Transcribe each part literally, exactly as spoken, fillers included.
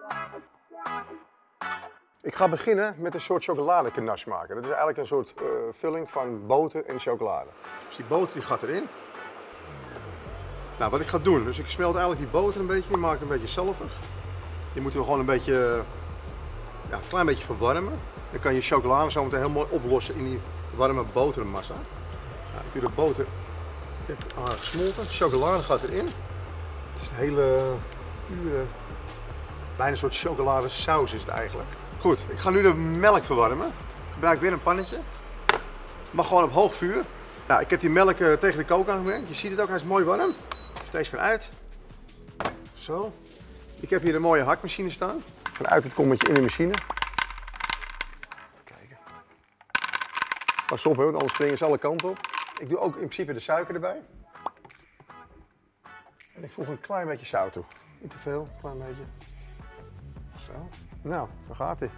Ik ga beginnen met een soort chocoladeknas maken. Dat is eigenlijk een soort uh, vulling van boter en chocolade. Dus die boter die gaat erin. Nou, wat ik ga doen, dus ik smelt eigenlijk die boter een beetje, die maak ik een beetje salvig. Die moeten we gewoon een beetje, ja, een klein beetje verwarmen. Dan kan je chocolade zo meteen heel mooi oplossen in die warme botermassa. Nou, ik doe de boter aardig gesmolten, de chocolade gaat erin. Het is een hele pure, bijna een soort chocoladesaus is het eigenlijk. Goed, ik ga nu de melk verwarmen. Ik gebruik weer een pannetje. Mag gewoon op hoog vuur. Nou, ik heb die melk uh, tegen de kook aangewerkt. Je ziet het ook, hij is mooi warm. Dus deze gaat uit. Zo. Ik heb hier een mooie hakmachine staan. Vanuit het kommetje in de machine. Even kijken. Pas op, hè, want anders springen ze alle kanten op. Ik doe ook in principe de suiker erbij. En ik voeg een klein beetje zout toe. Niet te veel, een klein beetje. Zo. Nou, daar gaat hij.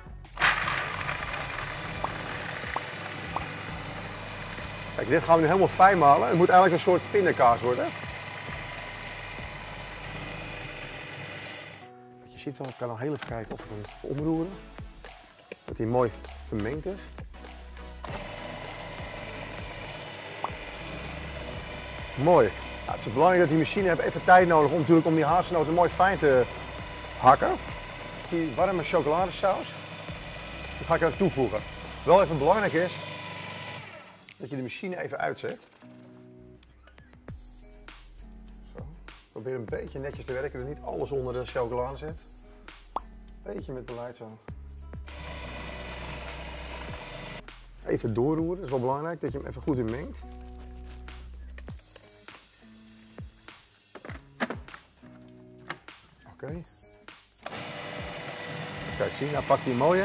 Kijk, dit gaan we nu helemaal fijn malen. Het moet eigenlijk een soort pindakaas worden. Je ziet wel, ik kan nog heel even kijken of ik hem omroeren. Dat hij mooi vermengd is. Mooi. Nou, het is belangrijk dat die machine heeft even tijd nodig om, natuurlijk, om die hazelnoten mooi fijn te hakken. Die warme chocoladesaus, die ga ik er toevoegen. Wel even belangrijk is dat je de machine even uitzet. Zo. Probeer een beetje netjes te werken, dat niet alles onder de chocolade zit. Beetje met beleid zo. Even doorroeren, dat is wel belangrijk, dat je hem even goed in mengt. Oké. Okay. Kijk, zie, nou pakt die mooie.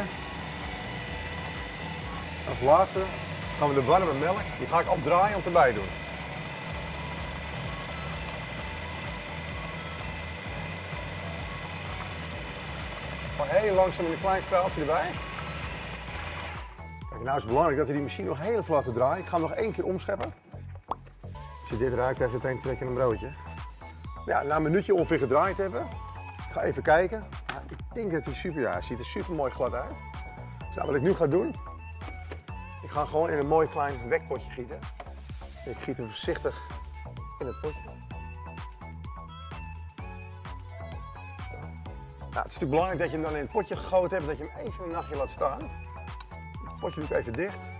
Als laatste gaan we de warme melk, die ga ik opdraaien om erbij doen. Gewoon heel langzaam in een klein straaltje erbij. Kijk, nou is het belangrijk dat we die machine nog heel even laten draaien. Ik ga hem nog één keer omscheppen. Als je dit ruikt, even meteen trek je een broodje. Ja, na een minuutje ongeveer gedraaid hebben. Ik ga even kijken. Ja, ik denk dat hij super, ja, ziet er super mooi glad uit. Dus nou, wat ik nu ga doen, ik ga gewoon in een mooi klein wekpotje gieten. Ik giet hem voorzichtig in het potje. Nou, het is natuurlijk belangrijk dat je hem dan in het potje gegoten hebt, dat je hem even een nachtje laat staan. Het potje doe ik even dicht.